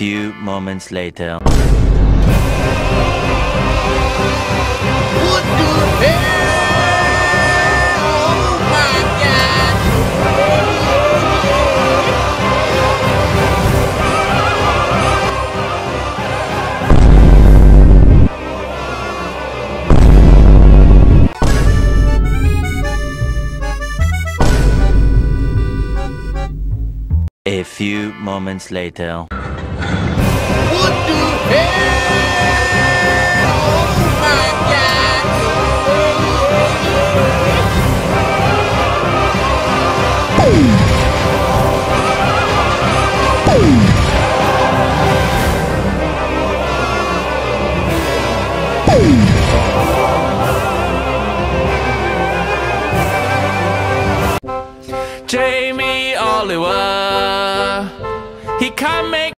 few moments later. What the hell? Oh my God! A few moments later. What the hell? Oh my God! Jamie Oliver, he can't make